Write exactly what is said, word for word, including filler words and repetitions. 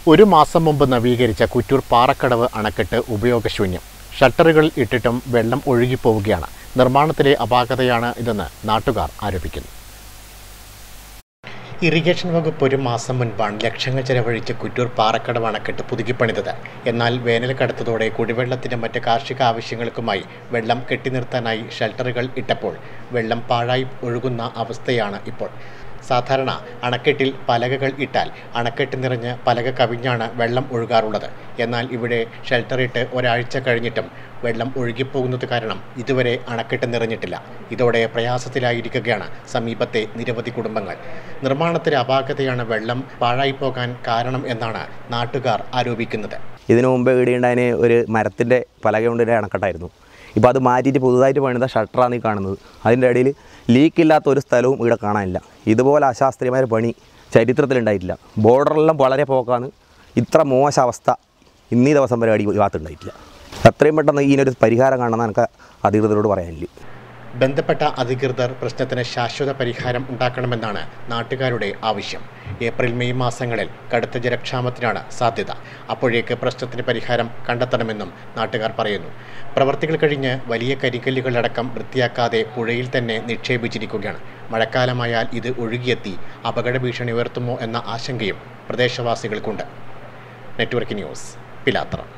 ഒരു മാസം മുമ്പ് നവീകരിച്ച കുറ്റൂർ പാറക്കടവ് അണക്കെട്ട് ഉപയോഗശൂന്യം. ഷട്ടറുകൾ ഇട്ടിട്ടും വെള്ളം ഒഴുകിപ്പോവുകയാണ്. നിർമ്മാണത്തിലെ അപാകതയാണ് ഇതെന്ന് നാട്ടുകാർ ആരോപിക്കുന്നു. ഇറിഗേഷൻ വകുപ്പ് ഒരു മാസം മുൻപാണ് ലക്ഷങ്ങൾ ചെലവഴിച്ച് കുറ്റൂർ പാറക്കടവ് അണക്കെട്ട് പുതുക്കിപ്പണിതത്. എന്നാൽ വേനൽ കടുത്തതോടെ കുടിവെള്ളത്തിനും മറ്റ് കാർഷിക ആവശ്യങ്ങൾക്കുമായി വെള്ളം കെട്ടിനിർത്താനായി ഷെൽട്ടറുകൾ ഇട്ടപ്പോൾ വെള്ളം പാഴായി ഒഴുകുന്ന അവസ്ഥയാണ് ഇപ്പോൾ. സാധാരണ അണക്കെട്ടിൽ പലകകൾ ഇട്ടാൽ അണക്കെട്ട് നിറഞ്ഞ് പലക കവിഞ്ഞാണ് വെള്ളം ഒഴുകാറുള്ളത്. എന്നാൽ ഇവിടെ ഷെൽട്ടറിട്ട് ഒരാഴ്ച കഴിഞ്ഞിട്ടും വെള്ളം ഒഴുകിപ്പോകുന്നത് കാരണം ഇതുവരെ അണക്കെട്ട് നിറഞ്ഞിട്ടില്ല. ഇതോടെ പ്രയാസത്തിലായിരിക്കുകയാണ് സമീപത്തെ നിരവധി കുടുംബങ്ങൾ. നിർമ്മാണത്തിലെ അപാകതയാണ് വെള്ളം പാഴായി പോകാൻ കാരണം എന്നാണ് നാട്ടുകാർ ആരോപിക്കുന്നത്. ഇതിനു മുമ്പ് ഇടിയുണ്ടായതിന് ഒരു മരത്തിൻ്റെ പലക കൊണ്ടൊരു അണക്കെട്ടായിരുന്നു. ഇപ്പോൾ അത് മാറ്റിയിട്ട് പുതുതായിട്ട് പണിത ഷട്ടറാണ് ഈ കാണുന്നത്. അതിൻ്റെ ഇടയിൽ ലീക്കില്ലാത്ത ഒരു സ്ഥലവും ഇവിടെ കാണാനില്ല. ഇതുപോലെ അശാസ്ത്രീയമായ പണി ചരിത്രത്തിലുണ്ടായിട്ടില്ല. ബോർഡറെല്ലാം വളരെ പോക്കാണ്. ഇത്ര മോശ അവസ്ഥ ഇന്നീ ദിവസം വരെ അടി ഭാഗത്തുണ്ടായിട്ടില്ല. എത്രയും പെട്ടെന്ന് ഇതിനൊരു പരിഹാരം കാണണമെന്ന് എനിക്ക് അധികൃതരോട് പറയാനില്ല. ബന്ധപ്പെട്ട അധികൃതർ പ്രശ്നത്തിന് ശാശ്വത പരിഹാരം ഉണ്ടാക്കണമെന്നാണ് നാട്ടുകാരുടെ ആവശ്യം. ഏപ്രിൽ മെയ് മാസങ്ങളിൽ കടുത്ത ജലക്ഷാമത്തിനാണ് സാധ്യത. അപ്പോഴേക്ക് പ്രശ്നത്തിന് പരിഹാരം കണ്ടെത്തണമെന്നും നാട്ടുകാർ പറയുന്നു. പ്രവർത്തികൾ കഴിഞ്ഞ് വലിയ കരിങ്കല്ലുകളടക്കം വൃത്തിയാക്കാതെ പുഴയിൽ തന്നെ നിക്ഷേപിച്ചിരിക്കുകയാണ്. മഴക്കാലമായാൽ ഇത് ഒഴുകിയെത്തി അപകട ഭീഷണി ഉയർത്തുമോ എന്ന ആശങ്കയും പ്രദേശവാസികൾക്കുണ്ട്. Network news, Pilathara.